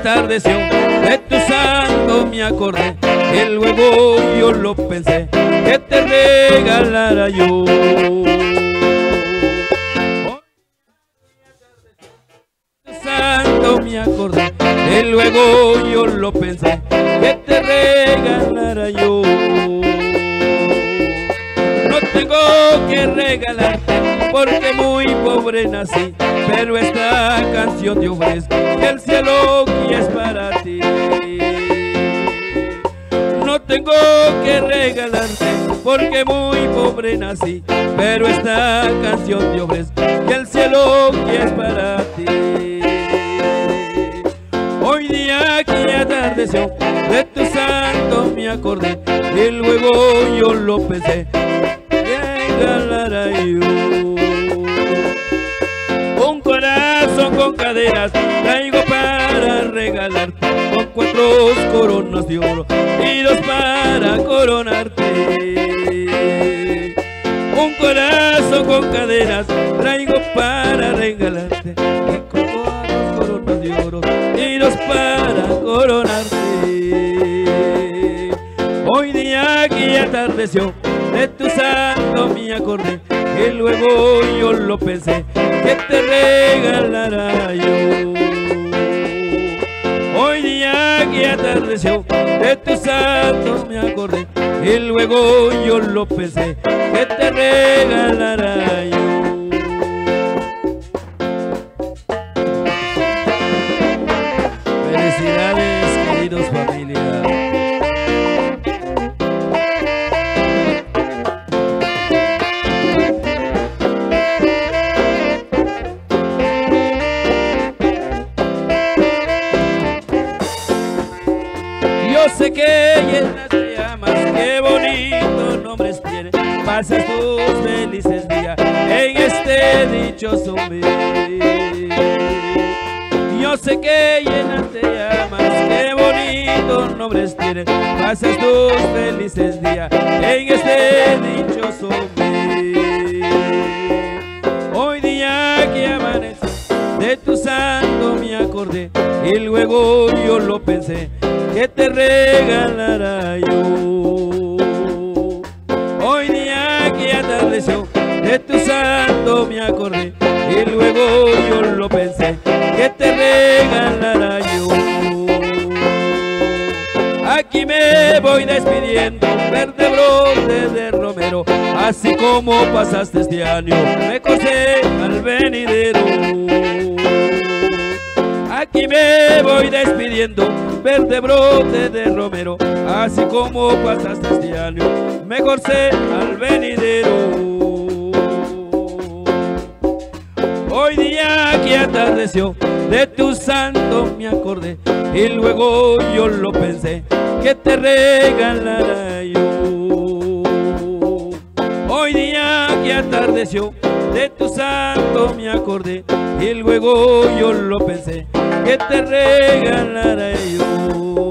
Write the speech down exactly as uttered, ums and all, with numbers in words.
atardeció, de tu santo me acordé, y luego yo lo pensé, que te regalara yo. Santo me acordé, y luego yo lo pensé, que te regalara yo. No tengo que regalarte porque muy pobre nací, pero esta canción te ofrezco, que el cielo que es para ti. No tengo que regalarte porque muy pobre nací, pero esta canción te ofrezco, que el cielo que es para ti. Hoy día que atardeció, de tu santo me acordé, y luego yo lo pensé, regalara yo. Un corazón con cadenas traigo para regalarte, con cuatro coronas de oro y dos para coronarte. Un corazón con cadenas traigo para regalarte, y con cuatro coronas de oro y dos para coronarte. Hoy día que atardeció, de tu santo me acordé, y luego yo lo pensé, que te regalara yo. Hoy día que atardeció, de tu santo me acordé, y luego yo lo pensé, que te regalara yo. Felicidades, queridos familia. Yo sé que llenas de llamas, qué bonitos nombres tiene, pasas tus felices días en este dichoso mes. Yo sé que llenas de llamas, qué bonitos nombres tiene, pasas tus felices días en este dichoso mes. Hoy día que amanece, de tu santo me acordé, y luego yo lo pensé, que te regalara yo. Hoy día que atardeció, de tu santo me acordé, y luego yo lo pensé, que te regalara yo. Aquí me voy despidiendo, verde brote de romero, así como pasaste este año, me cosé al venidero. Aquí me voy despidiendo, verde brote de romero, así como pasaste este año, mejor sé al venidero. Hoy día que atardeció, de tu santo me acordé, y luego yo lo pensé, que te regalara yo. Hoy día que atardeció, de tu santo me acordé, y luego yo lo pensé, que te regalara yo.